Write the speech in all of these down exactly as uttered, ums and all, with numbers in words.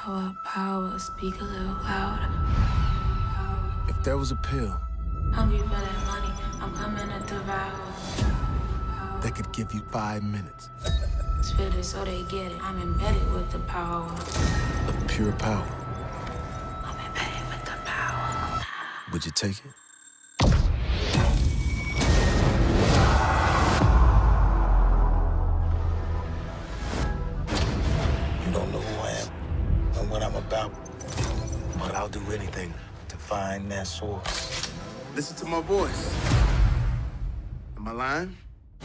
Power, power, speak a little louder. If there was a pill, Hungry for that money, I'm coming to devour. that could give you five minutes Spit it so they get it. I'm embedded with the power. of pure power. I'm embedded with the power. Would you take it? You don't know who I am and what I'm about, but I'll do anything to find that source. Listen to my voice. Am I lying?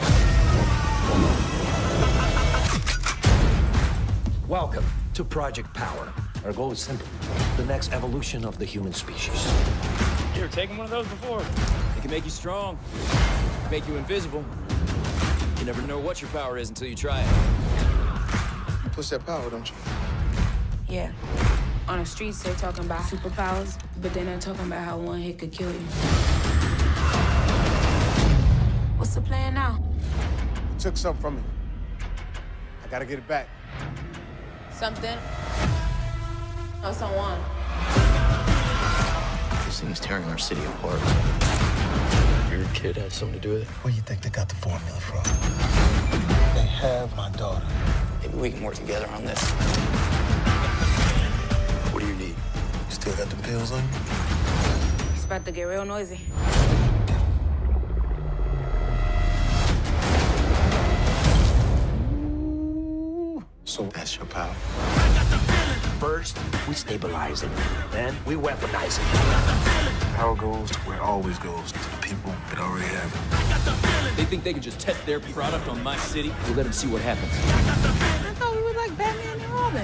Welcome to Project Power. Our goal is simple: the next evolution of the human species. You ever taken one of those before? It can make you strong, make you invisible. You never know what your power is until you try it. You push that power, don't you? Yeah. On the streets, they're talking about superpowers, but they're not talking about how one hit could kill you. What's the plan now? You took something from me. I gotta get it back. Something? Or someone? This thing is tearing our city apart. Your kid has something to do with it? Where you think they got the formula from? They have my daughter. Maybe we can work together on this. What do you need? You still got the pills on you? It's about to get real noisy. So that's your power. First, we stabilize it. Then we weaponize it. Power goes to where it always goes, to the people that already have it. They think they can just test their product on my city. We'll let them see what happens. I thought we were like Batman and Robin.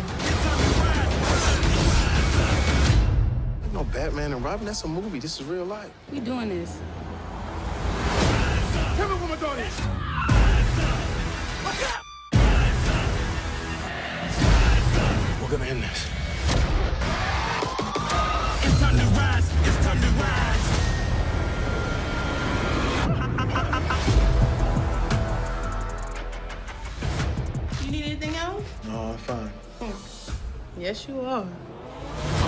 Ain't no Batman and Robin. That's a movie. This is real life. We doing this. Tell me what my daughter is. We're gonna end this. It's time to rise. It's time to rise. You need anything else? No, I'm fine. Yes, you are.